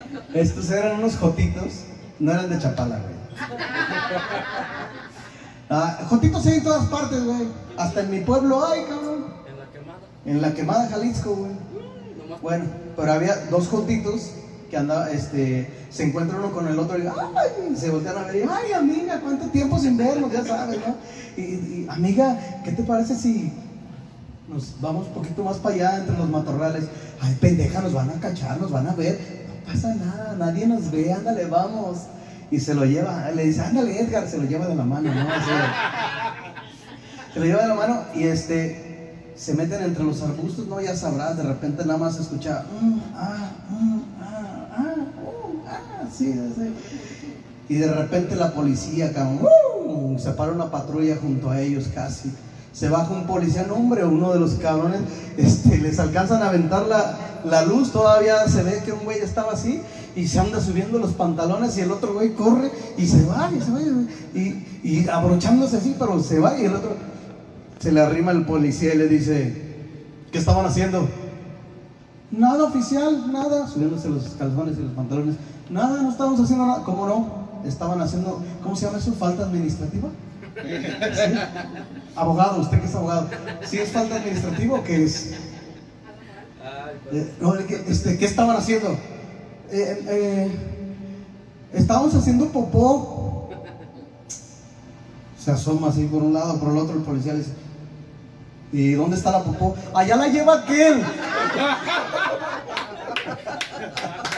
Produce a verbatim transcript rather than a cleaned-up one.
Estos eran unos jotitos, no eran de Chapala, güey. Ah, jotitos hay en todas partes, güey. Hasta en mi pueblo hay, cabrón. En la quemada. En la quemada, Jalisco, güey. Bueno, pero había dos jotitos que andaba, este, se encuentra uno con el otro y ay, se voltean a ver y ay, amiga, ¿cuánto tiempo sin vernos? Ya sabes, ¿no? Y, y amiga, ¿qué te parece si nos vamos un poquito más para allá entre los matorrales? Ay, pendeja, nos van a cachar, nos van a ver. No pasa nada, nadie nos ve, ándale, vamos. Y se lo lleva, le dice, ándale, Edgar, se lo lleva de la mano, ¿no? Así, se lo lleva de la mano y este, se meten entre los arbustos, ¿no? Ya sabrás, de repente nada más se escucha, mm, ah, mm, ah, ah, uh, ah, sí, sí. Y de repente la policía, cabrón, uh, se para una patrulla junto a ellos casi. Se baja un policía, no hombre, uno de los cabrones, este, les alcanzan a aventar la, la luz, todavía se ve que un güey estaba así, y se anda subiendo los pantalones, y el otro güey corre, y se va, y se va, y, y abrochándose así, pero se va, y el otro, se le arrima el policía y le dice, ¿qué estaban haciendo? Nada, oficial, nada, subiéndose los calzones y los pantalones, nada, no estábamos haciendo nada. ¿Cómo no? Estaban haciendo, ¿cómo se llama eso? ¿Falta administrativa? ¿Sí? Abogado, ¿usted qué es abogado? ¿Sí es falta administrativa o qué es? Eh, no, ¿qué, este, ¿Qué estaban haciendo? Eh, eh, estábamos haciendo popó. Se asoma así por un lado, por el otro el policía le dice, ¿y dónde está la popó? Allá la lleva aquel.